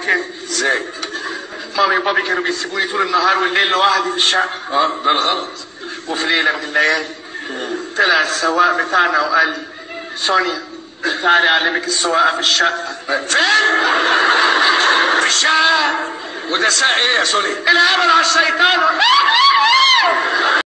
كده. ازاي؟ مامي وبابي كانوا بيسيبوني طول النهار والليل لوحدي في الشقه. ده الغلط. وفي ليله من الليالي طلع السواق بتاعنا وقال لي سونيا تعالي اعلمك السواقه في الشقه. فين؟ في الشقه؟ وده ساق ايه يا سونيا؟ الهبل على الشيطان.